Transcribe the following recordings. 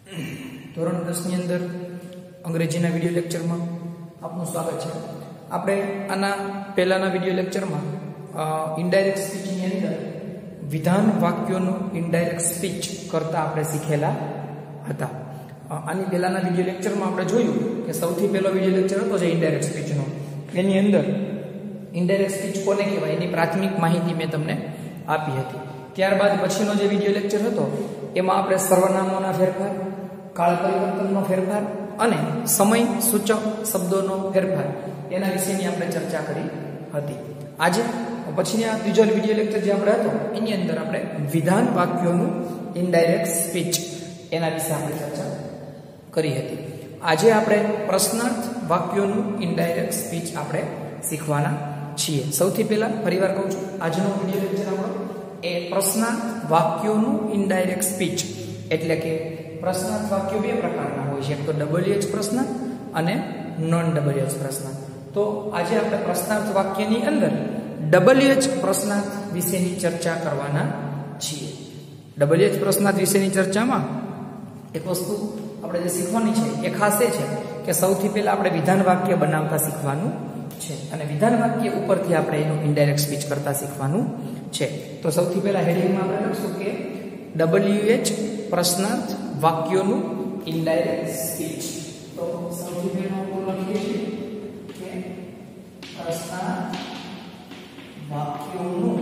ધોરણ 10 ની અંદર અંગ્રેજીના વિડિયો લેક્ચરમાં આપનું સ્વાગત છે। આપણે આના પહેલાના વિડિયો લેક્ચરમાં ઇનડાયરેક્ટ સ્પીચની અંદર વિધાન વાક્યોનું ઇનડાયરેક્ટ સ્પીચ કરતા આપણે શીખેલા હતા। આની પહેલાના વિડિયો લેક્ચરમાં આપણે જોયું કે સૌથી પહેલો વિડિયો લેક્ચર હતો જે ઇનડાયરેક્ટ સ્પીચનો, એની અંદર ઇનડાયરેક્ટ સ્પીચ કોને કહેવાય એની પ્રાથમિક માહિતી મેં તમને આપી હતી। ત્યારબાદ પછીનો જે વિડિયો લેક્ચર હતો એમાં આપણે સર્વનામોના ફેરફાર, કાળ પરિવર્તનનો ફેરફાર અને સમય સૂચક શબ્દોનો ફેરફાર એના વિશેની આપણે ચર્ચા કરી હતી। આજે પછીની આ ત્રીજો વિડિયો લેક્ચર જે આપણે હતો એની અંદર આપણે વિધાન વાક્યોનું ઇનડાયરેક્ટ સ્પીચ એના વિશે આપણે ચર્ચા કરી હતી। આજે આપણે પ્રશ્નાર્થ વાક્યોનું ઇનડાયરેક્ટ સ્પીચ આપણે શીખવાના છીએ। સૌથી પહેલા ફરીવાર કહું છું, આજનો વિડિયો લેક્ચર આપણો એ પ્રશ્નાર્થ વાક્યોનું ઇનડાયરેક્ટ સ્પીચ એટલે કે પ્રશ્નાર્થ વાક્યો બે પ્રકારના હોય છે, એક તો WH પ્રશ્ન અને નોન WH પ્રશ્ન। તો આજે આપણે પ્રશ્નાર્થ વાક્યની અંદર WH પ્રશ્નાર્થ વિશેની ચર્ચા કરવાના છીએ। WH પ્રશ્નાર્થ વિશેની ચર્ચામાં એક વસ્તુ આપણે જે શીખવાની છે એ ખાસ એ છે કે સૌથી પહેલા આપણે વિધાન વાક્ય બનાવતા શીખવાનું છે અને વિધાન વાક્ય ઉપરથી આપણે એનું ઇનડાયરેક્ટ સ્પીચ કરતા શીખવાનું છે। તો સૌથી પહેલા હેડિંગમાં આપણે લખશું કે WH પ્રશ્નાર્થ વાક્યોનું ઇનડાયરેક્ટ સ્પીચ। તો સૌથી પહેલા આપણે લખીએ છીએ કે પ્રશ્નાર્થ વાક્યોનું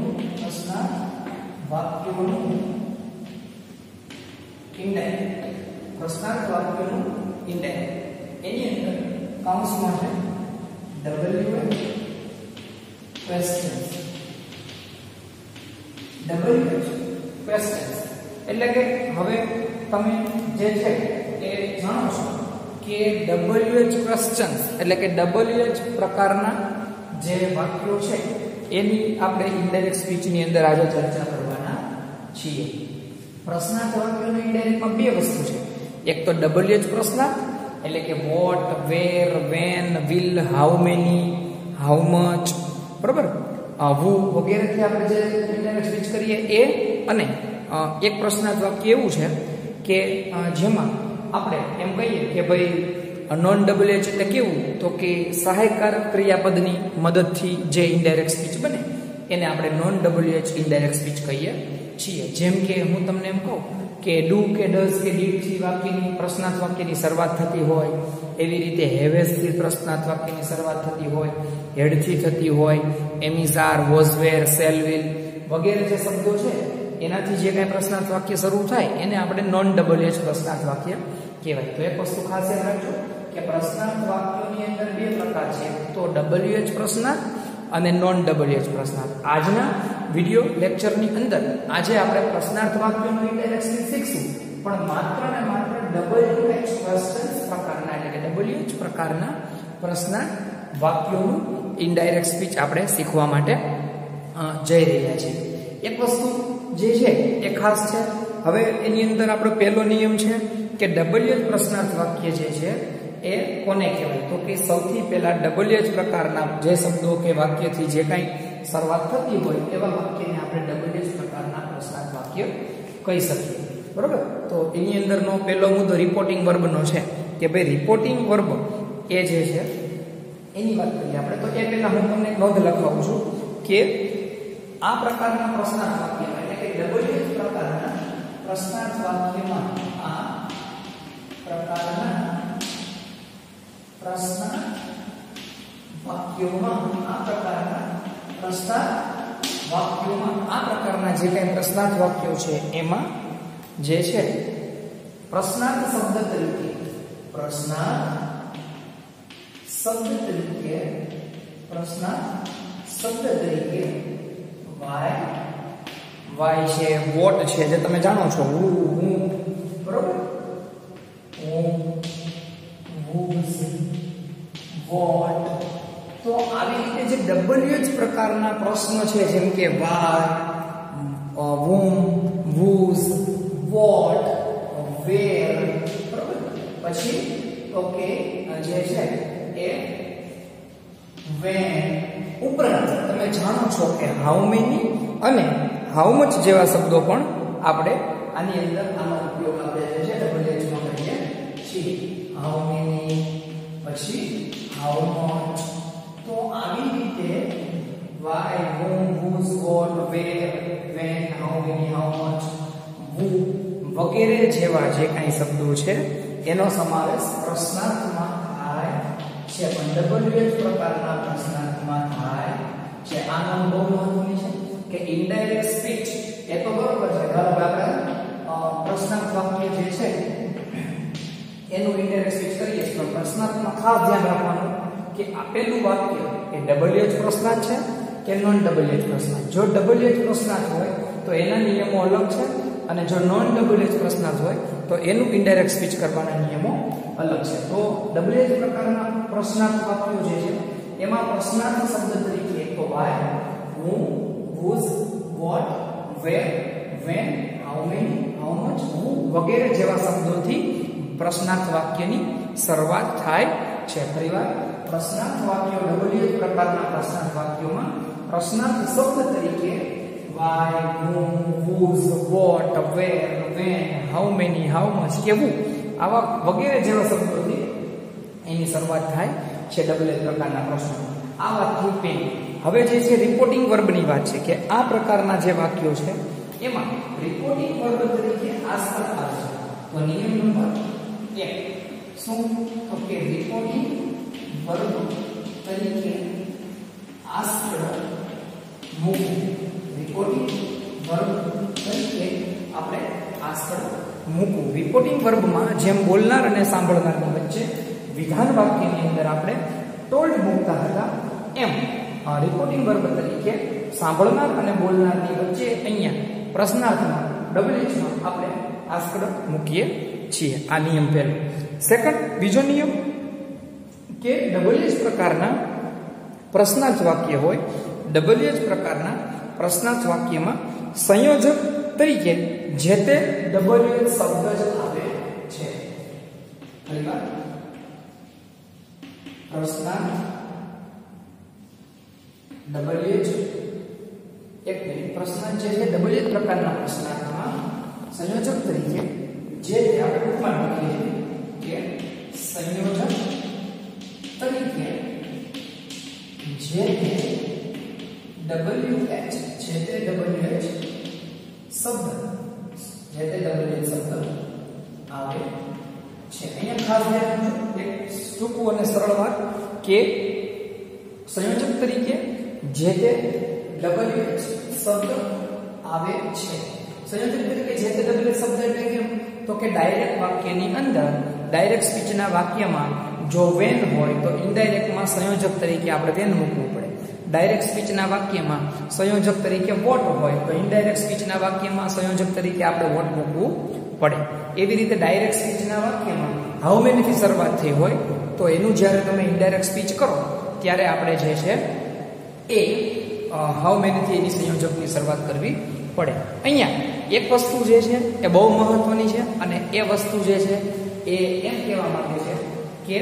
ઇનડાયરેક્ટ, પ્રશ્નાર્થ વાક્યોનું ઇનડાયરેક્ટ, એની અંદર કૌંસમાં છે WH questions, WH questions એટલે કે હવે તમે જે છે એ જાણો છો કે WH questions એટલે કે WH પ્રકારના જે વાક્યો છે એની આપણે ઇનડાયરેક્ટ સ્પીચની અંદર આજે ચર્ચા કરવાના છીએ। પ્રશ્નાર્થ વાક્યોનું ઇનડાયરેક્ટમાં બે વસ્તુ છે, એક તો WH પ્રશ્નાર્થ એટલે કે what, where, when, will, how many, how much, બરાબર, હુ વગેરેથી આપણે જે ઇનડાયરેક્ટ સ્પીચ કરીએ એ, અને એક પ્રશ્નાર્થ વાક્ય એવું છે કે જેમાં આપણે એમ કહીએ કે ભાઈ નોન WH એટલે કેવું, તો કે સહાયકારક ક્રિયાપદની મદદથી જે ઇનડાયરેક્ટ સ્પીચ બને એને આપણે નોન WH ઇનડાયરેક્ટ સ્પીચ કહીએ છીએ। જેમ કે હું તમને એમ કહું કે ડુ કે ડઝ કે ડીડ થી વાક્યની પ્રશ્નાર્થ વાક્યની શરૂઆત થતી હોય, એવી રીતે હેવેઝ થી પ્રશ્નાર્થ વાક્યની શરૂઆત થતી હોય, હેડ થી થતી હોય, am is are, was were, shall will વગેરે જે શબ્દો છે એનાથી જે કાંઈ પ્રશ્નાર્થ વાક્ય શરૂ થાય એને આપણે નોન WH પ્રશ્નાર્થ વાક્ય કહેવાય। તો એક વસ્તુ ખાસ યાદ રાખજો કે પ્રશ્નાર્થ વાક્યોની અંદર બે પ્રકાર છે, તો WH પ્રશ્નાર્થ અને નોન WH પ્રશ્નાર્થ। આજના વિડિયો લેક્ચરની અંદર આજે આપણે પ્રશ્નાર્થ વાક્યોનું ઇનડાયરેક્ટ સ્પીચ શીખશું, પણ માત્ર ને માત્ર WH ક્વેશ્ચન્સ પ્રકારના એટલે કે WH પ્રકારના પ્રશ્નાર્થ વાક્યોનું ઇનડાયરેક્ટ સ્પીચ આપણે શીખવા માટે જઈ રહ્યા છીએ। એક વસ્તુ જે છે એ ખાસ છે, હવે એની અંદર આપણો પહેલો નિયમ છે કે WH પ્રશ્નાર્થ વાક્ય જે છે એ કોને કહેવાય, તો કે સૌથી પહેલા WH પ્રકારના જે શબ્દો કે વાક્યથી જે કાંઈ શરૂઆત થતી હોય એવા વાક્યને આપણે WH પ્રકારના પ્રશ્નાર્થ વાક્ય કહી શકીએ, બરોબર। તો એની અંદરનો પહેલો મુદ્દો રિપોર્ટિંગ વર્બનો છે કે ભાઈ રિપોર્ટિંગ વર્બ એ જે છે એની વાત કરીએ આપણે। તો એ પહેલા હું તમને નોંધ લખાવું છું કે આ પ્રકારના પ્રશ્નાર્થ વાક્ય એટલે કે WH પ્રકારના પ્રશ્નાર્થ વાક્યમાં આ પ્રકારના પ્રશ્નાર્થ વાક્યોમાં આ પ્રકારના પ્રશ્નાર્થ વાક્યોમાં આ પ્રકારના જે કંઈ પ્રશ્નાર્થ વાક્યો છે એમાં જે છે પ્રશ્નાર્થ શબ્દ તરીકે વાય છે, વોટ છે જે તમે જાણો છો, હું, બરોબર, વોટ, તો આવી રીતે જે WH પ્રકારના પ્રશ્નો છે જેમ કે why, whom, whose, what, where, બરોબર, પછી ઓકે જે છે એ when ઉપરાંત તમે જાણો છો કે how many અને how much જેવા શબ્દો પણ આપણે આની અંદર આનો ઉપયોગ આપણે જે છે WH માં કરીએ પછી હાઉ મેની, પછી હાઉ મચ. તો આવી રીતે why, whom, whose, what, where, when, how many, how much, who વગેરે જેવા જે કાંઈ શબ્દો છે એનો સમાવેશ પ્રશ્નાર્થમાં થાય છે. પણ WH પ્રકારના પ્રશ્નાર્થમાં થાય છે. આ નામ બહુ મહત્વની છે કે ઇનડાયરેક્ટ સ્પીચ એ તો બરોબર છે. ધારો કે આપણે પ્રશ્નાર્થ વાક્ય જે છે એનું ઇનડાયરેક્ટ સ્પીચ કરીએ છીએ, પણ પ્રશ્નાર્થમાં ખાસ ધ્યાન રાખવાનું કે આપેલું વાક્ય એ WH પ્રશ્નાર્થ છે કે નોન WH પ્રશ્નાર્થ. જો WH પ્રશ્નાર્થ હોય તો એના નિયમો અલગ છે, અને જો નોન WH પ્રશ્નાર્થ હોય તો એનું ઇનડાયરેક્ટ સ્પીચ કરવાના નિયમો અલગ છે. તો WH પ્રકારના પ્રશ્નાર્થ વાક્યો જે છે એમાં પ્રશ્નાર્થ શબ્દ તરીકે તો why, whom, whose, what, where, when, how many, how much, who વગેરે જેવા શબ્દોથી પ્રશ્નાર્થ વાક્યની શરૂઆત થાય છે. ફરીવાર પ્રશ્નાર્થ વાક્યો WH પ્રકારના પ્રશ્નાર્થ વાક્યોમાં પ્રશ્નાર્થ શબ્દ તરીકે why, whom, whose, what, where, when, how many, how much કેવું આવા વગેરે જેવા શબ્દોથી એની શરૂઆત થાય છે WH પ્રકારના પ્રશ્નો. આ વાત થઈ પેલી. હવે જે છે રિપોર્ટિંગ વર્બની વાત છે કે આ પ્રકારના જે વાક્યો છે એમાં રિપોર્ટિંગ વર્બ તરીકે આસ્કર આવે છે. તો નિયમ નંબર 1 શું? તો કે રિપોર્ટિંગ વર્બ તરીકે આસ્કર મૂકવું. રિપોર્ટિંગ વર્બ તરીકે આપણે આસ્કર મૂકવું. રિપોર્ટિંગ વર્બમાં જેમ બોલનાર અને સાંભળનારની વચ્ચે વિધાન વાક્યની અંદર આપણે ટોલ્ડ મૂકતા હતા, એમ રિપોર્ટિંગ વર્બ તરીકે સાંભળનાર અને બોલનારની વચ્ચે અહીંયા પ્રશ્નાર્થમાં WHમાં આપણે આસ્કર મૂકીએ છીએ. આ નિયમ પહેલો. સેકન્ડ, બીજો નિયમ કે WH પ્રકારના પ્રશ્નાર્થ વાક્ય હોય, WH પ્રકારના પ્રશ્નાર્થ વાક્યમાં સંયોજક તરીકે જે તે WH શબ્દ જ આવે છે. ફરીવાર પ્રશ્નાર્થ WH એક મિનિટ. પ્રશ્નાર્થ જે છે WH પ્રકારના પ્રશ્નાર્થમાં સંયોજક તરીકે જે તે આપણે ઉપમાન મૂકીએ છીએ કે સંયોજક તરીકે જે તે WH શબ્દ આવે છે. અહીંયા ખાસ ધ્યાન રાખજો એક ટૂંકું અને સરળ વાત કે સંયોજક તરીકે જે તે WH શબ્દ આવે છે. સંયોજક તરીકે જે તે WH શબ્દ એટલે કેમ? તો કે ડાયરેક્ટ વાક્યની અંદર, ડાયરેક્ટ સ્પીચના વાક્યમાં જો when હોય તો ઇનડાયરેક્ટમાં સંયોજક તરીકે આપણે when મૂકવું પડે. ડાયરેક્ટ સ્પીચના વાક્યમાં સંયોજક તરીકે what હોય તો ઇનડાયરેક્ટ સ્પીચના વાક્યમાં સંયોજક તરીકે આપણે what મૂકવું પડે. એવી રીતે ડાયરેક્ટ સ્પીચના વાક્યમાં હાઉ મેની થી શરૂઆત થઈ હોય તો એનું જ્યારે તમે ઇનડાયરેક્ટ સ્પીચ કરો ત્યારે આપણે જે છે એ હાઉ મેની થી એની સંયોજકની શરૂઆત કરવી પડે. અહીંયા એક વસ્તુ જે છે એ બહુ મહત્વની છે, અને એ વસ્તુ જે છે એ એમ કહેવા માંગે છે કે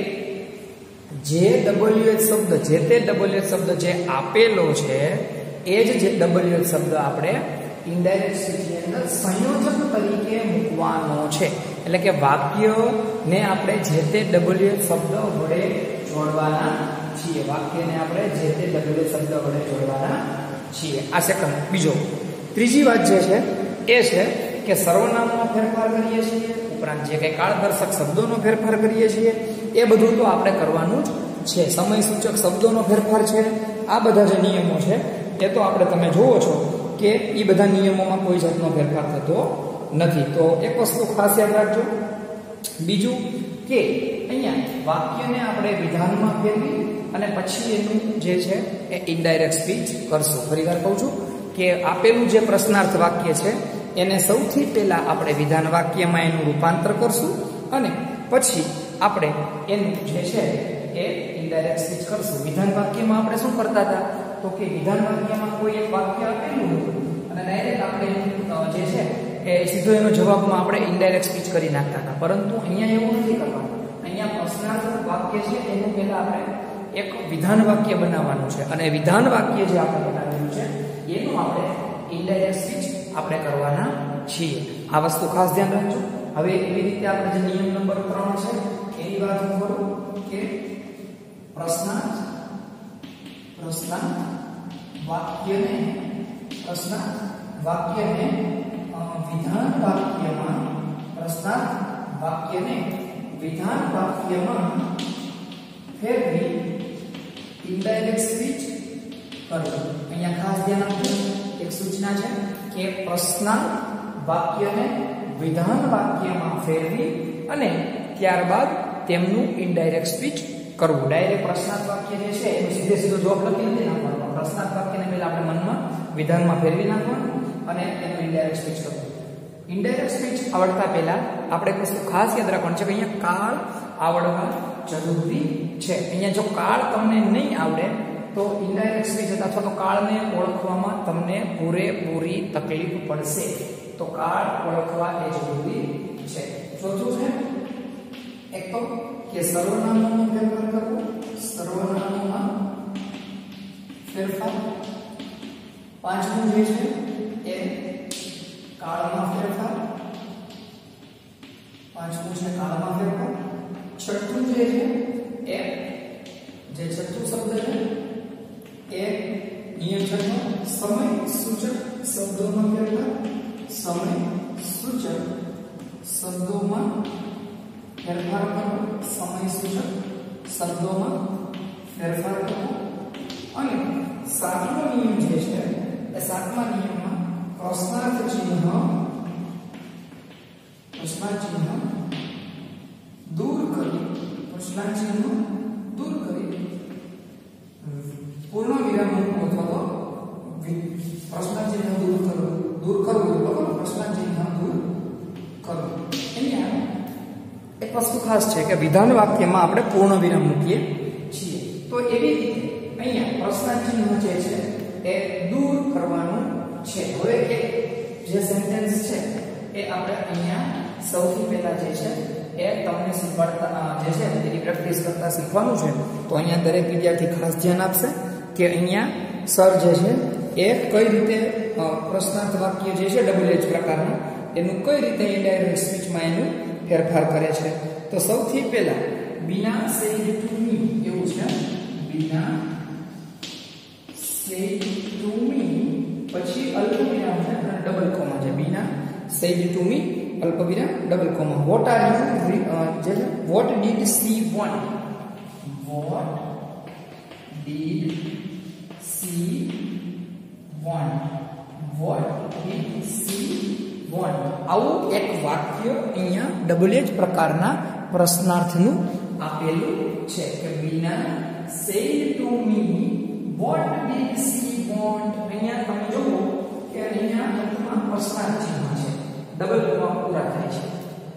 જે WH શબ્દ, જે તે WH શબ્દ જે આપેલો છે એ જ જે WH શબ્દ આપણે ઇનડાયરેક્ટ સ્પીચની અંદર સંયોજક તરીકે મૂકવાનો છે. એટલે કે વાક્યને આપણે જે તે WH શબ્દ વડે જોડવાના છીએ. વાક્યને આપણે જે તે WH શબ્દ વડે જોડવાના છીએ. આ સેકન્ડ. બીજો, ત્રીજી વાત જે છે એ છે કે સર્વનામનો ફેરફાર કરીએ છીએ, ઉપરાંત જે કંઈ કાળદર્શક શબ્દોનો ફેરફાર કરીએ છીએ એ બધું તો આપણે કરવાનું જ છે. સમય સૂચક શબ્દોનો ફેરફાર છે, આ બધા જે નિયમો છે એ તો આપણે તમે જુઓ છો કે એ બધા નિયમોમાં કોઈ જાતનો ફેરફાર થતો નથી. તો એક વસ્તુ ખાસ યાદ રાખજો. બીજું કે અહીંયા વાક્યને આપણે વિધાનમાં ફેરવી અને પછી એનું જે છે એ ઇનડાયરેક્ટ સ્પીચ કરશું. ફરીવાર કહું છું કે આપેલું જે પ્રશ્નાર્થ વાક્ય છે એને સૌથી પહેલા આપણે વિધાન વાક્યમાં એનું રૂપાંતર કરશું અને પછી આપણે એનું જે છે એ ઇનડાયરેક્ટ સ્પીચ કરશું. વિધાન વાક્યમાં આપણે શું કરતા હતા? તો કે વિધાન વાક્યમાં કોઈ એક વાક્ય આપેલું હતું અને ડાયરેક્ટ આપણે જે છે એ સીધો એનો જવાબમાં આપણે ઇનડાયરેક્ટ સ્પીચ કરી નાખતા હતા. પરંતુ અહીંયા એવું નથી કરવાનું. અહીંયા પ્રશ્નાર્થ વાક્ય છે એનું પહેલા આપણે એક વિધાન વાક્ય બનાવવાનું છે, અને વિધાન વાક્ય જે આપણે બનાવેલું છે એનું આપણે ઇનડાયરેક્ટ સ્પીચ આપણે કરવાના છીએ. આ વસ્તુ ખાસ ધ્યાન રાખજો. હવે એવી રીતે આપણે જે નિયમ નંબર 3 છે એની વાત હું કરું કે પ્રશ્નાર્થ વાક્યને વિધાન વાક્યમાં પ્રશ્નાર્થ વાક્યને વિધાન વાક્યમાં ફેરવી ઇનડાયરેક્ટ સ્પીચ કરવું. અહીંયા ખાસ ધ્યાન આપજો, એક સૂચના છે કે પ્રશ્નાર્થ વાક્યને વિધાન વાક્યમાં ફેરવી અને ત્યારબાદ તેમનું ઇનડાયરેક્ટ સ્પીચ કરવું. ડાયરેક્ટ પ્રશ્નાર્થ વાક્ય જે છે એનો સીધો જવાબ લખી નથી નાખવાનો. પ્રશ્નાર્થ વાક્યને પહેલા આપણે મનમાં વિધાનમાં ફેરવી નાખવાનું અને એનું ઇનડાયરેક્ટ સ્પીચ કરવું. ઇનડાયરેક્ટ સ્પીચ આવડતા પહેલા આપણે એક વસ્તુ ખાસ યાદ રાખવાનું છે કે અહીંયા કાળ આવડવા જરૂરી છે. અહીંયા જો કાળ તમને નહીં આવડે તો ઇનડાયરેક્ટ સ્પીચ અથવા તો કાળને ઓળખવામાં તમને પૂરેપૂરી તકલીફ પડશે. તો કાળ ઓળખવા એ જરૂરી છે. ચોથું છે એક તો કે સર્વનામોમાં ફેરફાર કરવો. સર્વનામોમાં ફેરફાર. પાંચમું જે છે એ કાળમાં ફેરફાર. પાંચમું છે કાળમાં ફેરફાર. છઠ્ઠું જે છે એ જે છઠ્ઠું શબ્દ છે એ નિયમ છઠ્ઠો સમય સૂચક શબ્દોમાં ફેરફાર. સમય સૂચક શબ્દોમાં ફેરફાર કરવો. સમય સૂચક શબ્દોમાં ફેરફાર કરવો. અને સાતમો નિયમ જે છે એ સાતમા નિયમમાં પ્રશ્નાર્થ ચિહ્ન દૂર કરી પૂર્ણ વિરામ અથવા તો પ્રશ્નાર્થ ચિહ્ન દૂર કરવું પ્રશ્નાર્થ ચિહ્ન દૂર કરવું. અહીંયા એક વસ્તુ ખાસ છે કે વિધાન વાક્યમાં આપણે પૂર્ણ વિરામ મૂકીએ છીએ. તો એવી રીતે અહીંયા પ્રશ્નાર્થ ચિહ્ન જે છે એ દૂર કરવાનું છે. હવે એક જે સેન્ટેન્સ છે એ આપણે અહીંયા સૌથી પહેલા જે છે એ તમને શીખવાડતા જે છે એની પ્રેક્ટિસ કરતા શીખવાનું છે. તો અહીંયા દરેક વિદ્યાર્થી ખાસ ધ્યાન આપશે કે અહીંયા સર જે છે એ કઈ રીતે પ્રશ્નાર્થ વાક્ય જે છે ડબલ એચ પ્રકારનું એનું કઈ રીતે ઇનડાયરેક્ટ સ્પીચમાં એનું ફેરફાર કરે છે. તો સૌથી પહેલા બીના સેડ ટુ મી એવું છે. બીના સેડ ટુ મી પછી અલ્પવિરામ છે અને ડબલ કોમા છે. બીના સેડ ટુ મી અલ્પવિરામ double comma. What are you જે છે what did she want. What did she want. What did she want. આવું એક વાક્ય અહીંયા ડબલ એચ પ્રકારના પ્રશ્નાર્થનું આપેલું છે કે Bina said to me what did she want. અહીંયા તમે જુઓ કે અહીંયા અંતમાં પ્રશ્નાર્થ ચિહ્ન છે, ડબલ કોમા પૂરા થાય છે.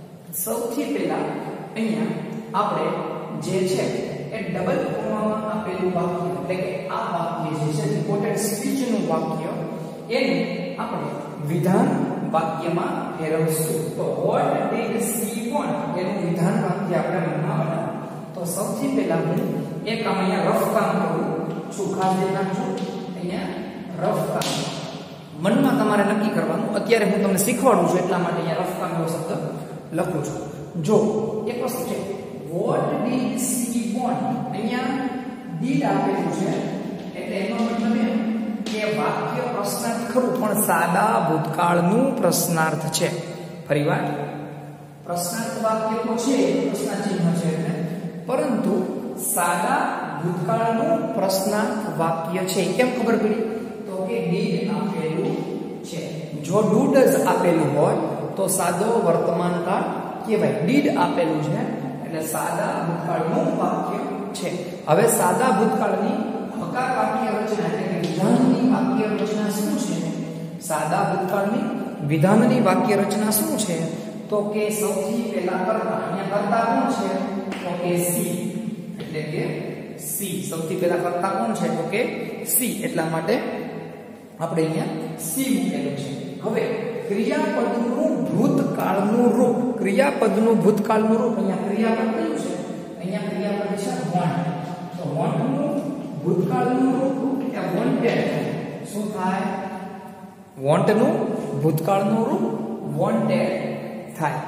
સૌથી પહેલા અહીંયા આપણે જે છે એ ડબલ કોમામાં આપેલું વાક્ય એટલે કે આ વાક્ય જે છે રિપોર્ટેડ સ્પીચનું વાક્ય એને આપણે વિધાન વાક્યમાં ફેરવશું. તો વોટ ડીડ સી વોન્ટ એનું વિધાન વાક્ય આપણે મનમાં બનાવો. તો સૌથી પહેલા હું એક અહીંયા રફ કામ કરું છું. ખાસ ધ્યાન રાખજો અહીંયા રફ કામ મનમાં તમારે નક્કી કરવાનું. અત્યારે હું તમને શીખવાડું છું એટલા માટે અહીંયા રફ કામ એવો શબ્દ લખું છું. જો એક વસ્તુ છે વોટ ડીડ સી વોન્ટ. અહીંયા ડીડ આપેલું છે એટલે એનો મતલબ એમ કે વાક્ય પ્રશ્નાર્થ ખરું પણ સાદા ભૂતકાળનું પ્રશ્નાર્થ છે. ફરીવાર પ્રશ્નાર્થ વાક્ય તો છે પ્રશ્નાર્થ ચિહ્ન છે એટલે પરંતુ સાદા ભૂતકાળનું પ્રશ્નાર્થ વાક્ય છે. કેમ ખબર પડી? તો કે ડીડ આપેલું છે. જો ડુ ડઝ આપેલું હોય તો સાદો વર્તમાન કાળ કહેવાય. ડીડ આપેલું છે એટલે સાદા ભૂતકાળનું વાક્ય છે. હવે સાદા ભૂતકાળની હકાર વાક્ય રચના એટલે કે વિધાનની વાક્ય રચના શું છે? સાદા ભૂતકાળની વિધાનની વાક્ય રચના શું છે? તો કે સૌથી પહેલા કર્તા. અહીંયા કર્તા કોણ છે? તો કે સી. એટલે કે સી. સૌથી પહેલા કર્તા કોણ છે? તો કે સી. એટલા માટે આપણે અહીંયા સી મૂકેલું છે. હવે ક્રિયાપદનું ભૂતકાળનું રૂપ. ક્રિયાપદનું ભૂતકાળનું રૂપ અહીંયા ક્રિયાપદ કયું છે? અહીંયા ક્રિયાપદ છે વોન્ટ. તો વોન્ટનું ભૂતકાળનું રૂપ એ વોન્ટેડ. શું થાય? વોન્ટનું ભૂતકાળનું રૂપ વોન્ટેડ થાય.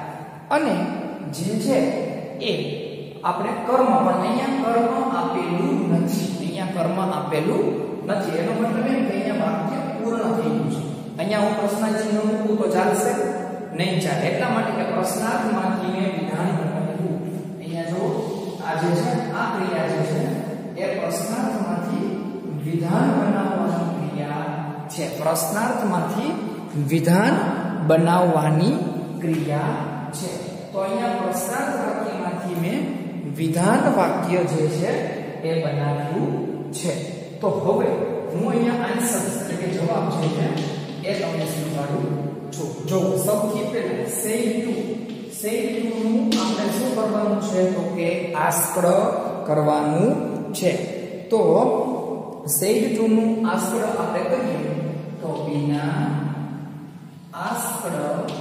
અને જે છે એ આપણે કર્મ, પણ અહીંયા કર્મ આપેલું નથી. અહીંયા કર્મ આપેલું નથી. એનો મતલબ એમ કે અહીંયા વાક્ય પૂર્ણ થઈ ગયું છે. અહીંયા હું પ્રશ્નાર્થ ચિહ્ન મૂકું તો ચાલશે નહીં ચાલે. એટલા માટે કે પ્રશ્નાર્થમાંથી મેં વિધાન બનાવ્યું. અહીંયા જો આ જે છે આ ક્રિયા જે છે એ પ્રશ્નાર્થમાંથી વિધાન બનાવવાની ક્રિયા છે. પ્રશ્નાર્થમાંથી વિધાન બનાવવાની ક્રિયા છે. તો અહીંયા પ્રશ્નાર્થ વાક્યમાંથી મેં વિધાન વાક્ય જે છે એ બનાવ્યું છે. તો હવે હું અહીંયા આન્સર એટલે કે જવાબ જે છે એ તમને શીખવાડું છું. જો સૌથી પહેલા say to નું આપણે શું કરવાનું છે તો કે આસ્કડ કરવાનું છે. તો say to નું આસ્કડ આપણે કરીએ તો બીના આસ્કડ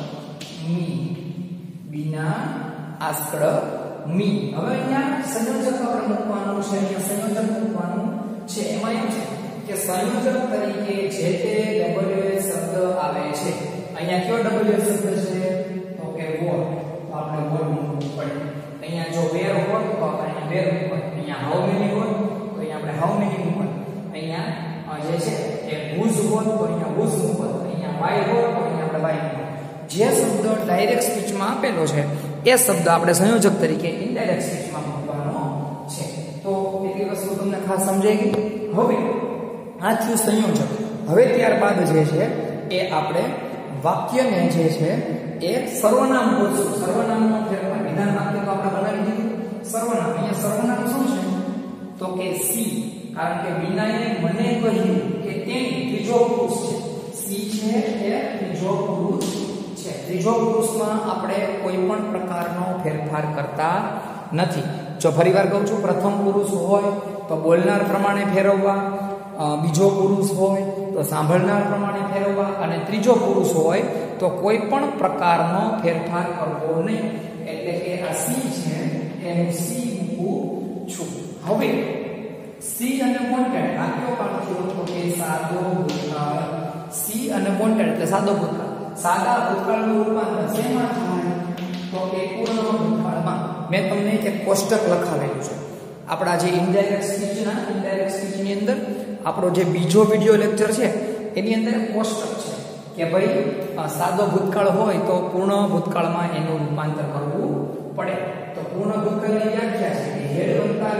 મી. હવે અહીંયા સંયોજક આપણે મૂકવાનું છે. અહીંયા સંયોજક મૂકવાનું છે. એમાં એમ છે કે સંયોજક તરીકે જે તે WH શબ્દ આવે છે. અહીંયા કયો WH શબ્દ છે તો કે વોટ. તો આપણે વોટ મૂકવું પડે. અહીંયા જો વેર હોત તો આપણે વેર મૂકવું. અહીંયા હાઉ મેની હોત તો અહીંયા આપણે હાઉ મેની મૂકવું. અહીંયા જે છે એ હુઝ હોત તો અહીંયા હુઝ મૂકવું. અહીંયા વાય હોત તો અહીંયા આપણે વાય મૂકવું. જે શબ્દ ડાયરેક્ટ સ્પીચમાં આપેલો છે એ શબ્દ આપણે સંયોજક તરીકે ઇનડાયરેક્ટ સ્પીચમાં મૂકવાનો છે. તો એટલી વસ્તુ તમને ખાસ સમજાઈ ગઈ. હવે આ થયું સંયોજક. હવે ત્યારબાદ જે છે એ આપણે વાક્યને જે છે એ સર્વનામ બોલશું. સર્વનામનો ફેરફાર. વિધાન વાક્ય તો આપણે બનાવી દીધું. સર્વનામ. અહીંયા સર્વનામ શું છે તો કે સી. કારણ કે વિનાએ મને કહ્યું કે તેની ત્રીજો પુરુષ છે. સી છે એ ત્રીજો પુરુષ છે. ત્રીજો પુરુષમાં આપણે કોઈ પણ પ્રકારનો ફેરફાર કરતા નથી. જો ફરીવાર કહું છું, પ્રથમ પુરુષ હોય તો બોલનાર પ્રમાણે ફેરવવા, બીજો પુરુષ હોય તો સાંભળનાર પ્રમાણે ફેરવવા, અને ત્રીજો પુરુષ હોય તો કોઈ પણ પ્રકારનો ફેરફાર કરવો નહીં. એટલે કે આ સી છે એનું સી મૂકું છું. હવે સી અને વોન્ટેડ આ કયો પાઠ થયો તો કે સાદો ભૂતકાળ. સી અને વોન્ટેડ એટલે સાદો ભૂતકાળ. સાદા ભૂતકાળનું રૂપાંતર શેમાં થાય તો કે પૂર્ણ ભૂતકાળમાં. મેં તમને એક કોષ્ટક લખાવેલું છે. આપણા જે ઇનડાયરેક્ટ સ્પીચની અંદર આપણો જે બીજો વિડિયો લેક્ચર છે એની અંદર એક કોષ્ટક છે કે ભાઈ સાદો ભૂતકાળ હોય તો પૂર્ણ ભૂતકાળમાં એનું રૂપાંતર કરવું પડે. તો પૂર્ણ ભૂતકાળની વ્યાખ્યા છે કે હેડ વત્તા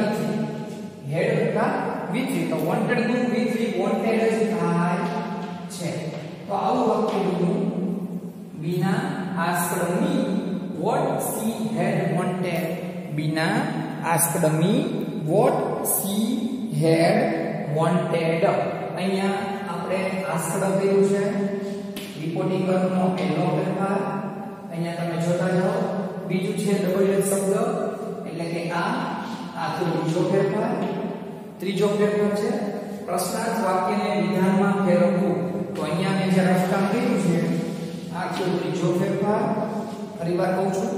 V3 તો વોન્ટેડ નું V3 વોન્ટેડ જ થાય છે. તો આવું વાક્ય બન્યું. બીના asked me what she had wanted. Bina asked me what she had wanted. અહીંયા આપણે asked કર્યું છે. રિપોર્ટિંગ કરવાનો પહેલો ફેરફાર અહીંયા તમે જોતા જાઓ. બીજું છે WH શબ્દ એટલે કે આ તો બીજો ફેરફાર. ત્રીજો ફેરફાર છે પ્રશ્નાર્થ વાક્યને વિધાનમાં ફેરવવું. તો અહીંયા મેં જે રફ કામ કર્યું છે આ છે ત્રીજો ફેરફાર. ફરીવાર કહું છું,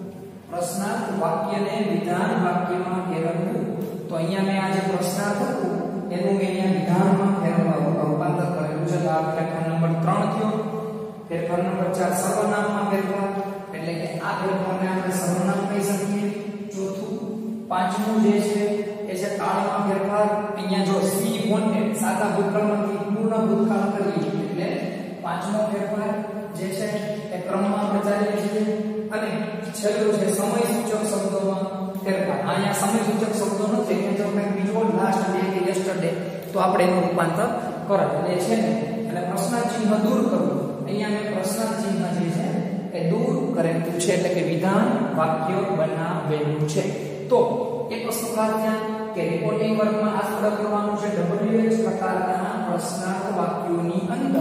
પ્રશ્નાર્થ વાક્યને વિધાન વાક્યમાં ફેરવવું. તો અહીંયા મેં આ જે પ્રશ્નાર્થ હતું એનું મેં અહીંયા વિધાનમાં ફેરવવાનું રૂપાંતર કરેલું છે. તો આ ફેરફાર નંબર 3 થયો. ફેરફાર નંબર 4 સર્વનામમાં ફેરફાર એટલે કે આ ફેરફારને આપણે સર્વનામ કહી શકીએ. ચોથું પાંચમું જે છે એ છે કાળમાં ફેરફાર. અહીંયા જો સી વોન્ટેડ સાદા ભૂતકાળમાંથી પૂર્ણ ભૂતકાળ કરીએ એટલે પાંચમો ફેરફાર જે છે એ ક્રમમાં આપણે ચાલીએ છીએ. અને છેલ્લું છે સમય સૂચક શબ્દોમાં ફેરફાર. અહીંયા સમય સૂચક શબ્દો નથી કે જો કંઈક બીજો લાસ્ટ ડે કે યસ્ટરડે તો આપણે એનું રૂપાંતર કરાય એટલે છે ને એટલે પ્રશ્નાર્થ ચિહ્ન દૂર કરવું. અહીંયા મેં પ્રશ્નાર્થ ચિહ્ન જે છે એ દૂર કરેલું છે એટલે કે વિધાન વાક્ય બનાવેલું છે. તો એક વસ્તુ ખાસ ધ્યાન કે રિપોર્ટિંગ વર્કમાં આ સ્પષ્ટ કરવાનું છે WH પ્રકારના પ્રશ્નાર્થ વાક્યોની અંદર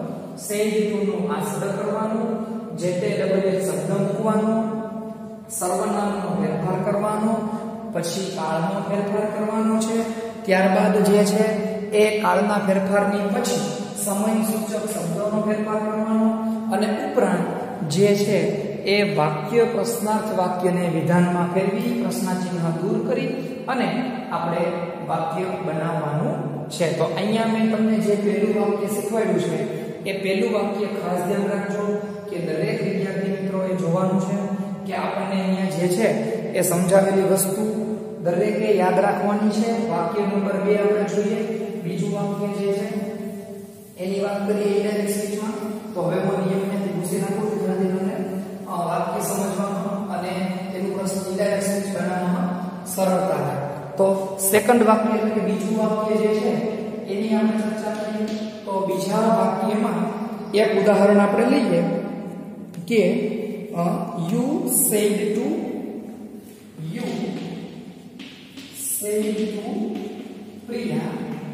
say to નું આ સ્પષ્ટ કરવાનું, જે તે WH શબ્દ મૂકવાનો, સર્વનામનો ફેરફાર કરવાનો, પછી કાળનો ફેરફાર કરવાનો છે. ત્યારબાદ જે છે એ કાળના ફેરફારની પછી સમય સૂચક શબ્દોનો ફેરફાર કરવાનો અને ઉપરાંત જે છે એ વાક્ય પ્રશ્નાર્થ વાક્યને વિધાનમાં ફેરવી પ્રશ્નાર્થ ચિહ્ન દૂર કરી અને આપણે વાક્ય બનાવવાનું છે. તો અહીંયા મેં તમને જે પહેલું વાક્ય શીખવાડ્યું છે એ પહેલું વાક્ય ખાસ ધ્યાન રાખજો કે દરેક વિદ્યાર્થી મિત્રોએ જોવાનું છે. કે આપણને અહીંયા જે છે એ સમજાવેલી વસ્તુ દરેકે યાદ રાખવાની છે. વાક્ય નંબર 2 આપણે જોઈએ. બીજું વાક્ય જે છે એની વાત કરીએ ઇનડાયરેક્ટ સ્પીચમાં. તો હવે હું નિયમને પૂછી નાખું છું જેનાથી તમને વાક્ય સમજવામાં અને એનું પ્રશ્ન ઇનડાયરેક્ટ સ્પીચ બનાવવામાં સરળતા રહે. તો સેકન્ડ વાક્ય એટલે કે બીજું વાક્ય જે છે એની આપણે ચર્ચા કરીએ. તો બીજા વાક્યમાં એક ઉદાહરણ આપણે લઈએ કે you said to Priya,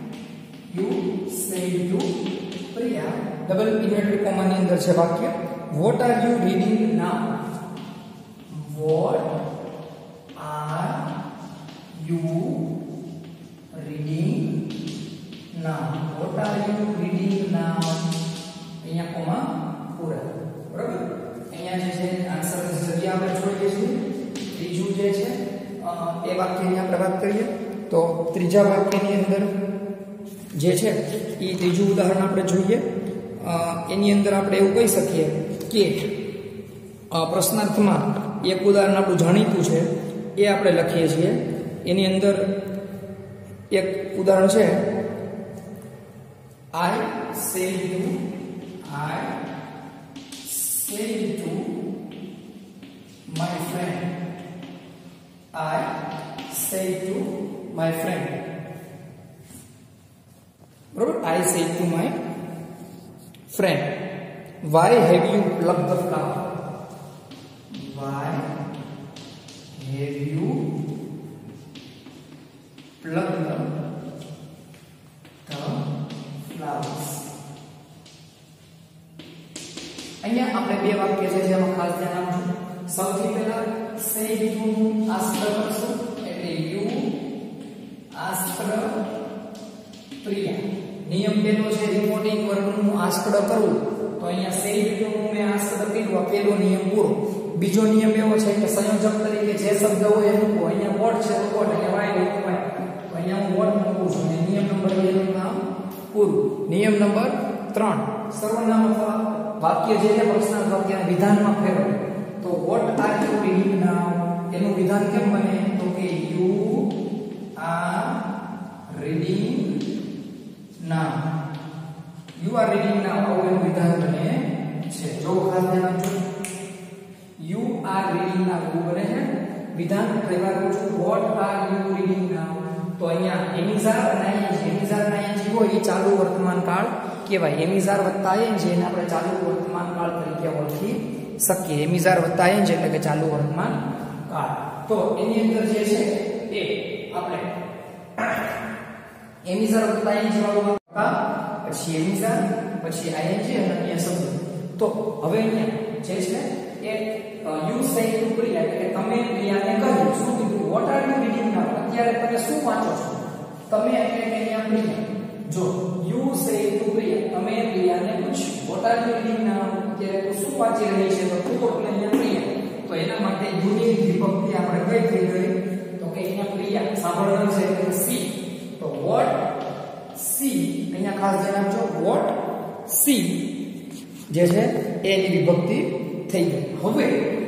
double inverted comma ની અંદર છે વાક્ય. What are you reading now? What are you reading now? What are you reading now? અહીંયા કોમા પૂરા. બરાબર? અહીંયા જે છે આન્સર ની જગ્યા આપણે છોડીએ છીએ. ત્રીજું જે છે એ વાક્યની આપણે વાત કરીએ. તો ત્રીજા વાક્યની અંદર જે છે એ ત્રીજું ઉદાહરણ આપણે જોઈએ. એની અંદર આપણે એવું કહી શકીએ કે પ્રશ્નાર્થમાં એક ઉદાહરણ આપણું જાણીતું છે એ આપણે લખીએ છીએ. એની અંદર એક ઉદાહરણ છે I said to my friend. I said to my friend. બરોબર? I said to my friend, why have you plucked the flower? Why have you plucked the flowers? અહીંયા આપણે બે વાક્ય છે જેમાં ખાસ ધ્યાન આપજો. સૌથી પહેલા said to નું આશ્રય કરશું એટલે you આશ્રય પ્રિયા. નિયમ પહેલો છે રિપોર્ટિંગ વર્ગનું આશ્રય કરવું. તો અહીંયા said to નું મેં આશ્રય કર્યું. પહેલો નિયમ પૂરો. બીજો નિયમ એવો છે કે સંયોજક તરીકે જે શબ્દ હોય એ મૂકવો. અહીંયા વોટ છે તો વોટ, અહીંયા વાય હોય તો વાય. તો અહીંયા હું વોટ મૂકું છું અને નિયમ નંબર 2 નું નામ પૂરું. નિયમ નંબર 3 સર્વનામ અથવા વાક્ય જે છે પ્રશ્નાર્થ વાક્યના વિધાનમાં ફેરવો. તો what are you reading now? એનું વિધાન કેમ બને? તો કે you are reading now. You are reading now આવું એનું વિધાન બને છે. જો ખાસ ધ્યાન આપજો. You are reading now એવું બને છે વિધાન. ફરી વાર કહું છું what are you reading now? તો અહીંયા એમિઝાર અને એમિઝાર ના ing હોય એ ચાલુ વર્તમાન કાળ કહેવાય. એમિઝાર વત્તા ing એને આપણે ચાલુ વર્તમાન કાળ તરીકે ઓળખી શકીએ. એમિઝાર વત્તા ing એટલે કે ચાલુ વર્તમાન કાળ. તો એની અંદર જે છે એ આપણે એમિઝાર વત્તા ing વાળું પછી એમિઝાર પછી ing અને અહીંયા શબ્દ. તો હવે અહીંયા જે છે એ યુ સેડ ટુ પ્રિયા એટલે કે તમે પ્રિયાને કહ્યું. શું કીધું? What are you reading now? અત્યારે તમે શું વાંચો છો? તમે એટલે કે અહીંયા પ્રિયા. જો યુ સેડ ટુ પ્રિયા તમે પ્રિયાને પૂછ્યું what are you reading now? અત્યારે તું શું વાંચી રહી છે? તો તું તો અહીંયા પ્રિયા. તો એના માટે યુની વિભક્તિ આપણે કઈ થઈ ગઈ? તો કે અહીંયા પ્રિયા સાંભળવાનું છે એટલે સી. તો વોટ સી અહીંયા ખાસ ધ્યાન આપજો. વોટ સી જે છે એની વિભક્તિ થઈ ગઈ. હવે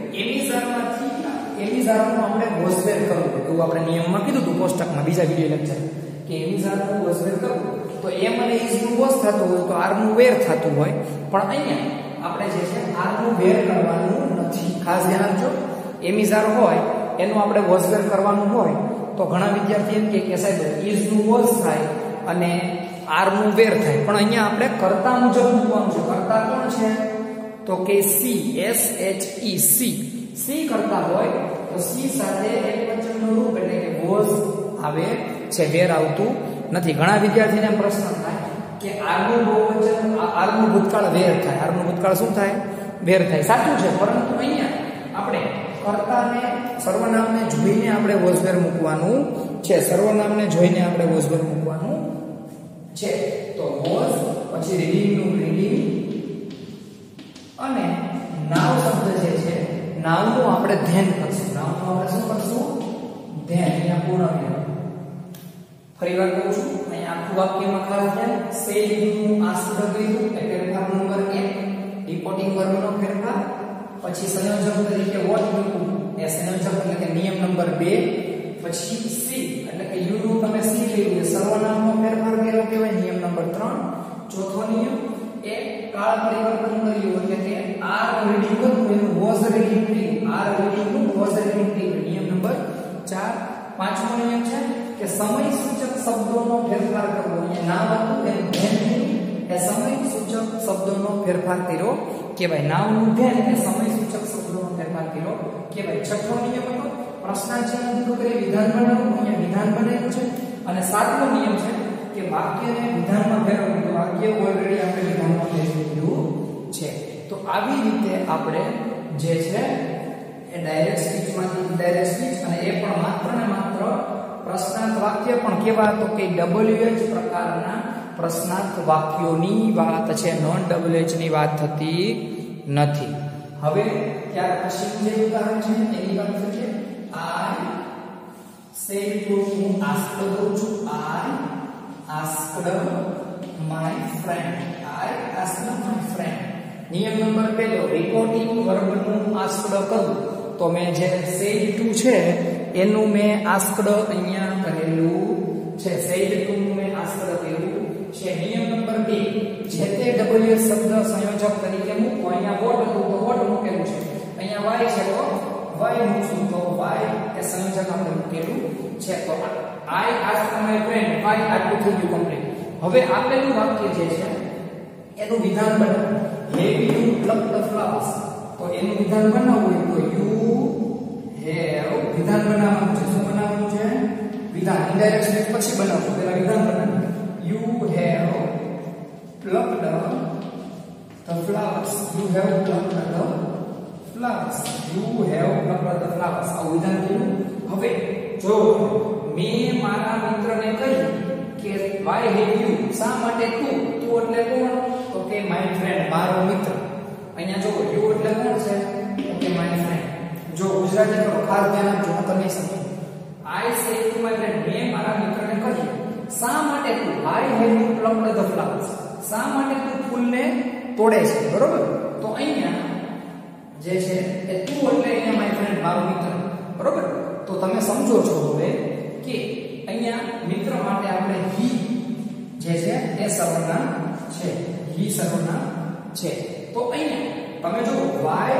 એમિઝારનું આપણે વોઝવેર કરવું એવું આપણે નિયમમાં કીધું હતું કોષ્ટકમાં બીજા વિડિયો લેક્ચર કે એમિઝારનું વોઝવેર કરવું. તો એમ અને ઇઝ નું વોઝ થતું હોય તો આર નું વેર થતું હોય. પણ અહીંયા આપણે જે છે આર નું વેર કરવાનું નથી. ખાસ ધ્યાન આપજો. એમિઝાર હોય એનું આપણે વોઝવેર કરવાનું હોય તો ઘણા વિદ્યાર્થી એમ કે સાહેબ ઇઝ નું વોઝ થાય અને આર નું વેર થાય. પણ અહીંયા આપણે કર્તા મુજબ મૂકવાનું છે. કર્તા કોણ છે? તો કે સી SHE સી કરતા હોય તો સી સાથે એકવચનનું રૂપ એટલે કે વોઝ આવે છે, વેર આવતું નથી. ઘણા વિદ્યાર્થીને પ્રશ્ન થાય કે આરનું બહુવચન આરનું ભૂતકાળ વેર થાય. આરનું ભૂતકાળ શું થાય? વેર થાય. સાચું છે, પરંતુ અહીંયા આપણે કર્તાને સર્વનામને જોઈને આપણે વોઝવેર મૂકવાનું છે. સર્વનામને જોઈને આપણે વોઝવેર મૂકવાનું છે. તો વોઝ પછી રીડિંગનું રીડિંગ અને નાવ શબ્દ જે છે નાવનું આપણે ધ્યાન કરશું. નાવનું આપણે શું કરશું? ધ્યાન. અહીંયા પૂર્ણ વિરામ. ફરી વાર કહું છું અહીંયા આખું વાક્યમાં ખાસ ધ્યાન. સેડનું આશ્રય કર્યું એટલે ફેરફાર નંબર 1 રિપોર્ટિંગ વર્બનો ફેરફાર. પછી સંયોજક તરીકે વોટ મૂકવું નંબર 2 પછી સી એટલે કે યુ નું તમે સી લઈ સર્વનામનો ફેરફાર કર્યો કહેવાય નિયમ નંબર 3 ચોથો નિયમ એ કાળ પરિવર્તન કર્યું એટલે કે આર રીડિંગ હતું એનું વોઝ રીડિંગ કર્યું આર રીડિંગ નું વોઝ રીડિંગ કર્યું નિયમ નંબર 4 પાંચમો નિયમ છે કે સમય સૂચક શબ્દોનો ફેરફાર કરવો અહીંયા નામ હતું એનું ધ્યાન એ સમય સૂચક શબ્દોનો ફેરફાર કર્યો કહેવાય નામનું ધ્યાન એ સમય સૂચક શબ્દોનો ફેરફાર કર્યો કહેવાય છઠ્ઠો નિયમ હતો પ્રશ્નાર્થને ઊભું કરી વિધાન બનાવવું અહીંયા વિધાન બનાવ્યું છે અને સાતમો નિયમ છે કે વાક્યને વિધાનમાં ફેરવવું તો વાક્ય ઓલરેડી આપણે વિધાનમાં ફેરવી દીધું છે તો આવી રીતે આપણે જે છે એ ડાયરેક્ટ સ્પીચમાંથી ઇનડાયરેક્ટ સ્પીચ અને એ પણ માત્ર ને માત્ર પ્રશ્નાર્થ વાક્ય પણ કેવા તો કે WH પ્રકારના પ્રશ્નાર્થ વાક્યોની વાત છે નોન WH ની વાત થતી નથી હવે ત્યાર પછી જે ઉદાહરણ છે એની વાત કરીએ I said to હું asked કરું છું I asked my friend I asked my friend નિયમ નંબર 1 રિપોર્ટિંગ વર્બનું asked કરું તો મેં જે said to છે એનું મેં asked અહીંયા કરેલું છે said to નું મેં asked કર્યું છે નિયમ નંબર 2 જે તે WH શબ્દ સંયોજક તરીકે મૂકો અહીંયા what હતું તો what મૂકેલું છે અહીંયા y છે તો y મૂકશું તો y એ સંયોજક આપણે મૂકેલું છે તો I asked my friend y આટલું થઈ ગયું કમ્પ્લીટ હવે આપેલું વાક્ય જે છે એનું વિધાન બનાવો have you plucked the flowers તો એનું વિધાન બનાવવું હોય તો you have વિધાન બનાવવાનું છે શું બનાવવાનું છે વિધાન ઇનડાયરેક્ટ સ્પીચ પછી બનાવવું પહેલા વિધાન બનાવવું you have plucked the flowers you have plucked the flowers you have plucked the flowers આ વિધાન થયું હવે જો મેં મારા મિત્રને કહ્યું કે why have you શા માટે તું એટલે કોણ તો કે my friend મારો મિત્ર અહીંયા જો you એટલે કોણ છે તો કે my friend જો ગુજરાતી નો ખાસ ધ્યાન આપજો હું તમને સમજાવું I said to my friend મેં મારા મિત્રને કહ્યું શા માટે તું why have you plucked the flowers શા માટે તું ફૂલને તોડે છે બરોબર તો અહીંયા જે છે એ તું એટલે અહીંયા my friend મારો મિત્ર બરોબર તો તમે સમજો છો હવે કે અહીંયા મિત્ર માટે આપણે he જે છે એ સર્વનામ છે he સર્વનામ છે તો અહીંયા તમે જો why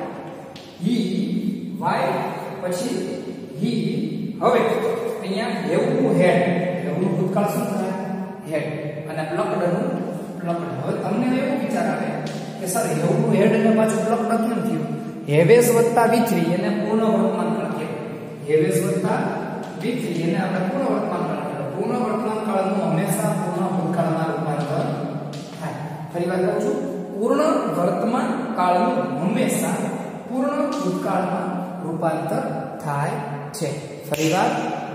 he why પછી he હવે અહીંયા એવું હેડ એવું ભૂતકાળ શું થાય હેડ અને plucked નું plucked હવે તમને એવું વિચાર આવે કે સર એવું હેડ ને પાછું plucked કેમ થયું હેવેસ વત્તા v3 એને પૂર્ણ વર્તમાન કાળ કહેવાય હેવેસ વત્તા v3 એને આપણે પૂર્ણ વર્તમાન કાળ કહેવાય પૂર્ણ વર્તમાન કાળનું હંમેશા પૂર્ણ ભૂતકાળમાં રૂપાંતર થાય ફરી વાર કહું છું પૂર્ણ વર્તમાન કાળનું હંમેશા પૂર્ણ ભૂતકાળમાં રૂપાંતર થાય છે ફરીવાર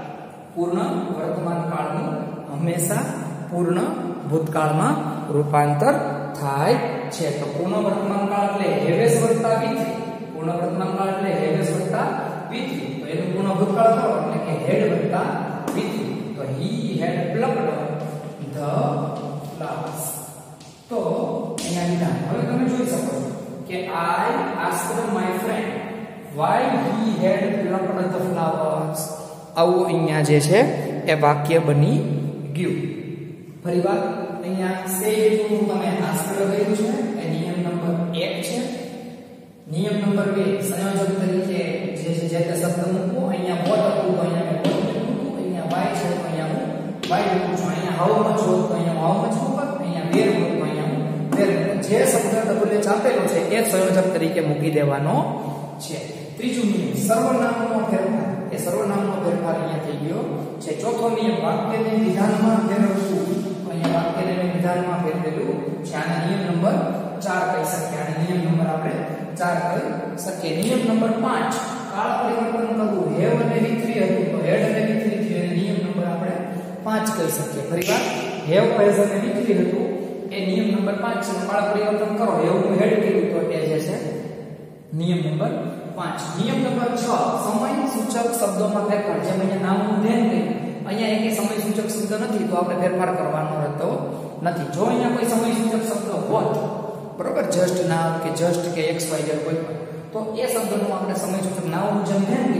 પૂર્ણ વર્તમાન કાળનું હંમેશા પૂર્ણ ભૂતકાળમાં રૂપાંતર થાય છે તો પૂર્ણ વર્તમાન કાળ એટલે હેવેસ વત્તા v3 પૂર્ણ વર્તમાન કાળ એટલે હેવેસ વત્તા v3 તો એનું પૂર્ણ ભૂતકાળ કરો એટલે કે હેડ વત્તા v3 તો he had plucked the flowers તો અહીંયા વિધાન હવે તમે જોઈ શકો છો કે I asked my friend why he had plucked the flowers આવું અહીંયા જે છે એ વાક્ય બની ગયું ફરીવાર અહીંયા say નું તમે asked લખ્યું છે એ નિયમ નંબર 1 છે નિયમ નંબર 2 સંયોજક તરીકે જે છે જે તે શબ્દ મૂકો અહીંયા what હતું તો અહીંયા મેં what મૂક્યું અહીંયા why છે તો અહીંયા હું why મૂકું છું અહીંયા how much હોય તો અહીંયા how much મૂકું અહીંયા where હોય તો અહીંયા હું where જે શબ્દ WH આપેલો છે એ સંયોજક તરીકે મૂકી દેવાનો છે ત્રીજું નિયમ સર્વનામનો ફેરફાર એ સર્વનામનો ફેરફાર અહીંયા થઈ ગયો છે ચોથો નિયમ વાક્યને વિધાનમાં ફેરવવું અહીંયા વાક્યને વિધાનમાં ફેરવેલું છે આને નિયમ નંબર 4 કહી શકીએ આને નિયમ નંબર આપણે 4 કહી શકીએ નિયમ નંબર 5 કાળ પરિવર્તન કરવું હેવ અને v3 હતું તો હેડ અને v3 થયું અને નિયમ નંબર આપણે 5 કહી શકીએ ફરીવાર હેવ હેઝ અને v3 હતું એ નિયમ નંબર 5 છે કાળ પરિવર્તન કરો હેવનું હેડ કર્યું તો એ જે છે નિયમ નંબર 5 નિયમ નંબર 6 સમય સૂચક શબ્દોમાં ફેરફાર જેમ અહીંયા નામનું ધ્યાન દઈએ અહીંયા એક સમય સૂચક શબ્દ નથી તો આપણે ફેરફાર કરવાનો રહેતો નથી જો અહીંયા કોઈ સમય સૂચક શબ્દ હોત બરોબર જસ્ટ નામ કે જસ્ટ કે xyz કોઈ તો એ શબ્દનું આપણે સમય સૂચક નામનું જેમ ધ્યાન દીધું એ શબ્દ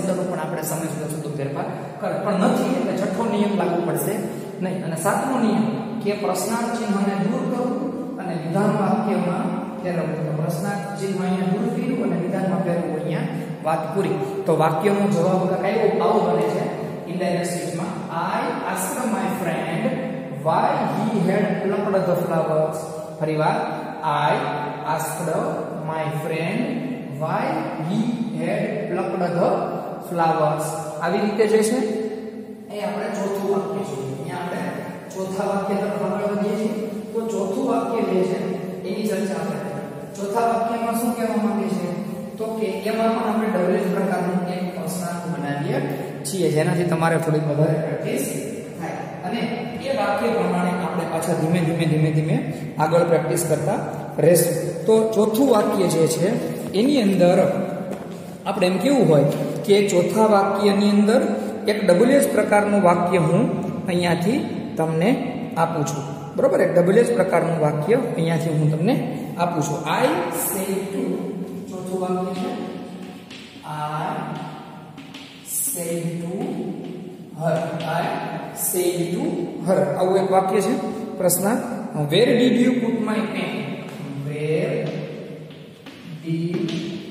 શબ્દનો પણ આપણે સમય સુધો ફેરફાર કરે, પણ નથી એટલે છઠ્ઠો નિયમ લાગુ પડશે નહીં. અને સાતમો નિયમ કે પ્રશ્નાર્થ ચિહ્નને દૂર કરવું અને વિધાન વાક્યમાં ફેરવવું. તો પ્રશ્નાર્થ ચિહ્ન અહીંયા દૂર કર્યું અને વિધાનમાં ફેરવવું, અહીંયા વાત પૂરી. તો વાક્યનો જવાબ આવો બને છે ઇનડાયરેક્ટ સ્પીચમાં, I asked my friend why he had plucked the flowers. ફરીવાર, I asked my friend why he had plucked the flowers. આવી રીતે જે છે એ આપણે ચોથું વાક્ય છે. અહીંયા આપણે ચોથા વાક્ય તરફ આગળ વધીએ છીએ. તો ચોથું વાક્ય જે છે એની ચર્ચા આપણે ચોથા વાક્યમાં શું કહેવા માંગે છે તો કે એમાં પણ આપણે ડબલ પ્રકારનું એક પ્રશ્નાર્થ બનાવીએ છીએ, જેનાથી તમારે થોડી વધારે પ્રેક્ટિસ થાય અને એ વાક્ય પ્રમાણે આપણે પાછા ધીમે આગળ પ્રેક્ટિસ કરતા રહેશું. તો ચોથું વાક્ય જે છે એની અંદર આપણે એમ કેવું હોય કે ચોથા વાક્યની અંદર એક ડબલ પ્રકારનું વાક્ય હું અહીંયાથી તમને આપું છું. બરોબર, એક ડબલ પ્રકારનું વાક્ય અહીંયાથી હું તમને આપું છું. I say to, ચોથું વાક્ય છે I say to her. I say to her. આવું એક વાક્ય છે પ્રશ્નાર્થ. Where did you put my pen? Where did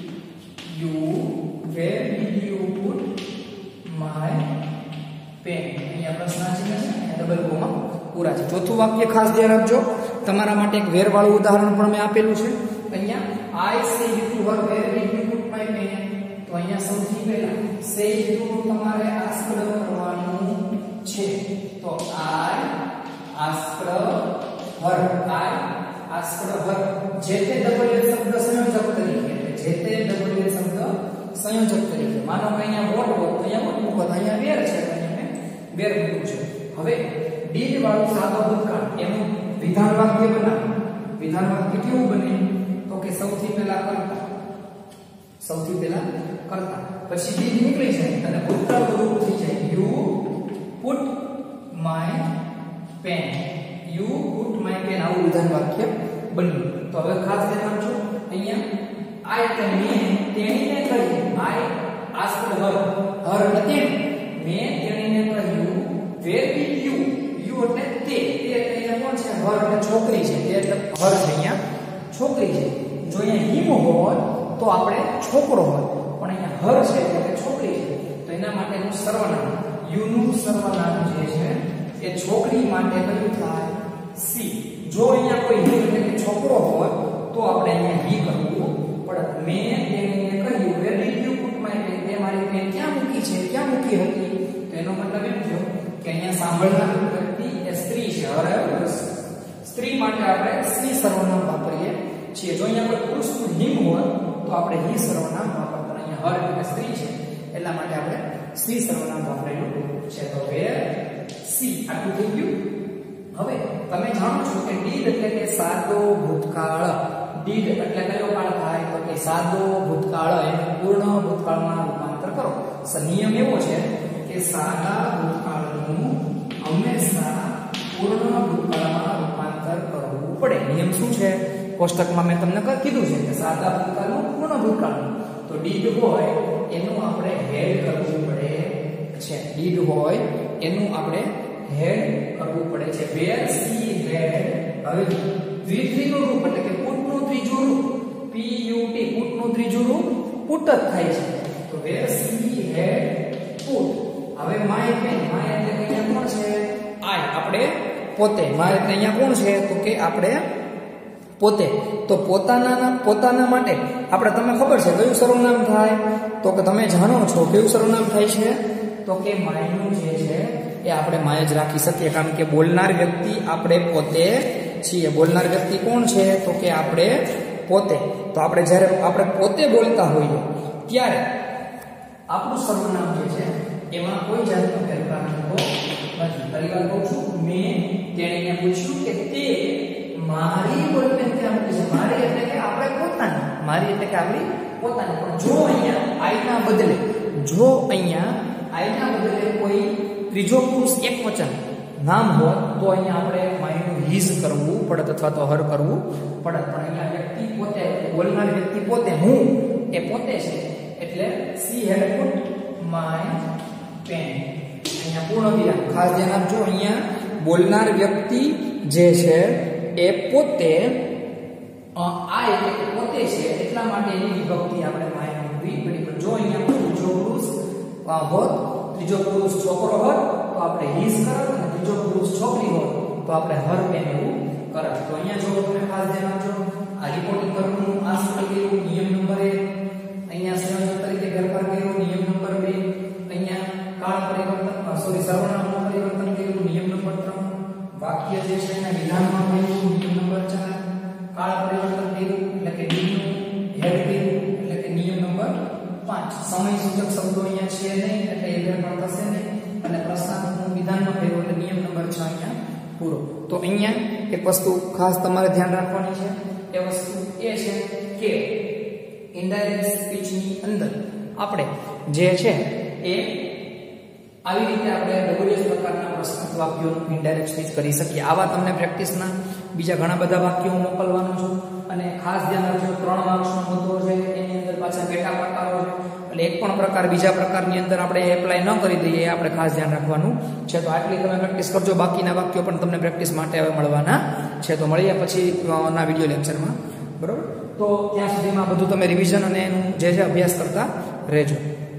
you put my pen? અહીંયા પ્રશ્નાર્થ છે, ડબલ કોમા પૂરા છે. ચોથું વાક્ય ખાસ ધ્યાન આપજો, તમારા માટે એક વેર વાળું ઉદાહરણ પણ મેં આપેલું છે. અહીંયા I say to her where did you put my pen? તો અહીંયા સૌથી પહેલા say to તમારે ask કરવાનું છે. તો I asked her. I asked her. જે તે ડબલ શબ્દ સંયોજક તરીકે, જે તે ડબલ શબ્દ સંયોજક તરીકે, માનો કે અહીંયા વોટ હોય તો અહીંયા વોટ મૂકો, અહીંયા વેર છે તો અહીંયા મેં વેર મૂક્યું છે. હવે ડીડ વાળું સાદો ભૂતકાળ એનું વિધાન વાક્ય બનાવો. વિધાન વાક્ય કેવું બને તો કે સૌથી પહેલા કરતા, પછી ડીડ નીકળી જાય અને ભૂતકાળ રૂપ થઈ જાય. You put my pen. You put my pen. આવું વિધાન વાક્ય બન્યું. તો હવે ખાસ ધ્યાન આપજો, અહીંયા I એટલે મેં તેણીને કહ્યું. I asked her. her એટલે તેણી. મેં તેણીને કહ્યું where did you? you એટલે તે એટલે અહીંયા કોણ છે? her એટલે છોકરી છે. તે એટલે her છે, અહીંયા છોકરી છે. જો અહીંયા him હોય તો આપણે છોકરો હોય, પણ અહીંયા her છે એટલે છોકરી છે. તો એના માટેનું સર્વનામ, you નું સર્વનામ જે છે એ છોકરી માટે કયું થાય? she. જો અહીંયા કોઈ he એટલે છોકરો હોય તો આપણે અહીંયા he કરવું પડે. મેં તેણીને કહ્યું where did you put my pen? તે મારી પેન ક્યાં મૂકી છે, ક્યાં મૂકી હતી? તો એનો મતલબ એમ થયો કે અહીંયા સાંભળનાર વ્યક્તિ એ સ્ત્રી છે. હવે સ્ત્રી માટે આપણે સ્ત્રી સર્વનામ વાપરીએ છીએ. જો અહીંયા કોઈ પુરુષ him હોય તો આપણે he સર્વનામ વાપરતા. અહીંયા her એટલે સ્ત્રી છે એટલા માટે આપણે સ્ત્રી સર્વનામ વાપરેલું છે. તો where she. આટલું થઈ ગયું. હવે તમે જાણો છો કે did એટલે કે સાદો ભૂતકાળ. did એટલે કયો કાળ થાય તો કે સાદો ભૂતકાળ, એનું પૂર્ણ ભૂતકાળમાં રૂપાંતર કરો. નિયમ એવો છે કે સાદા ભૂતકાળનું હંમેશા પૂર્ણ ભૂતકાળમાં રૂપાંતર કરવું પડે. નિયમ શું છે? કોષ્ટકમાં મેં તમને કીધું છે કે સાદા ભૂતકાળનું પૂર્ણ ભૂતકાળનું. તો did હોય એનું આપણે હેડ કરવું પડે છે. did હોય એનું આપણે હેડ કરવું પડે છે. where she had. હવે દ્વિત્રીનું રૂપ એટલે કે પુટનું ત્રીજું રૂપ, put. પુટનું ત્રીજું રૂપ પુટ જ થાય છે. તો where she had put. હવે my pen. my એટલે અહીંયા કોણ છે? I. આપણે પોતે. my એટલે અહીંયા કોણ છે તો કે આપણે પોતે. તો પોતાના માટે આપણે, તમને ખબર છે કયું સર્વનામ થાય તો કે તમે જાણો છો કયું સર્વનામ થાય છે તો કે my નું જે છે એ આપણે માય જ રાખી શકીએ, કારણ કે બોલનાર વ્યક્તિ આપણે પોતે છીએ. બોલનાર વ્યક્તિ કોણ છે તો કે આપણે પોતે. તો આપણે જ્યારે આપણે પોતે બોલતા હોઈએ ત્યારે આપણું સર્વનામ જે છે એમાં કોઈ જાતનો ફેરફાર થતો નથી. ફરીવાર કહું છું, મેં તેણીને પૂછ્યું કે તે મારી બોલપેન ક્યાં મૂકી છે. મારી એટલે કે આપણે પોતાની. મારી એટલે કે આપણી પોતાની. પણ જો અહીંયા આઈના બદલે કોઈ ત્રીજો પુરુષ એકવચન નામ હોય તો અહીંયા આપણે માયનું હિઝ કરવું પડે અથવા તો હર કરવું પડે. પણ અહીંયા વ્યક્તિ પોતે, બોલનાર વ્યક્તિ પોતે, હું એ પોતે છે એટલે she had put my pen. અહીંયા પૂર્ણ વિરામ. ખાસ ધ્યાન આપજો, અહીંયા બોલનાર વ્યક્તિ જે છે એ પોતે આ એટલે કે પોતે છે એટલા માટે એની વિભક્તિ આપણે માય મૂકવી પડી. જો અહીંયા ત્રીજો પુરુષ હોત, ત્રીજો પુરુષ છોકરો હોત તો આપણે હિઝ કરત, અને ત્રીજો પુરુષ છોકરી હોત તો આપણે હર પેન એવું કરત. તો અહીંયા જો તમે ખાસ ધ્યાન આપજો, આ રિપોર્ટિંગ કરવાનું આ સૂત્ર કર્યું નિયમ નંબર 1, અહીંયા સંયોજક તરીકે ફેરફાર કર્યો નિયમ નંબર 2, અહીંયા કાળ પરિવર્તન સર્વનામનું પરિવર્તન કર્યું નિયમ નંબર 3, વાક્ય જે છે એના વિધાનમાં કર્યું નિયમ નંબર 4, કાળ પરિવર્તન કર્યું એટલે કે ડી નું હેડ કર્યું એટલે કે નિયમ નંબર 5, સમય સૂચક શબ્દો અહીંયા છે નહીં એટલે એ ફેરફાર થશે નહીં, અને પ્રશ્નાર્થનું વિધાનમાં કર્યું એટલે નિયમ નંબર 6 અહીંયા પૂરો. તો અહીંયા એક વસ્તુ ખાસ તમારે ધ્યાન રાખવાની છે, એ વસ્તુ એ છે કે ઇનડાયરેક્ટ સ્પીચની અંદર આપણે જે છે એ આવી રીતે આપણે WH પ્રકારના પ્રશ્નાર્થ વાક્યોનું ઇનડાયરેક્ટ સ્પીચ કરી શકીએ. આવા તમને પ્રેક્ટિસના બીજા ઘણા બધા વાક્યો મોકલવાનું છું, અને ખાસ ધ્યાન રાખજો 3 માર્ક્સનો મુદ્દો છે, એની અંદર પાછા પેટા પ્રકારો છે, એટલે એક પણ પ્રકાર બીજા પ્રકારની અંદર આપણે એપ્લાય ન કરી દઈએ, આપણે ખાસ ધ્યાન રાખવાનું છે. તો આટલી તમે પ્રેક્ટિસ કરજો, બાકીના વાક્યો પણ તમને પ્રેક્ટિસ માટે હવે મળવાના છે. તો મળીએ પછી ના વિડીયો લેક્ચરમાં, બરોબર? તો ત્યાં સુધીમાં બધું તમે રિવિઝન અને એનું જે છે અભ્યાસ કરતા રહેજો.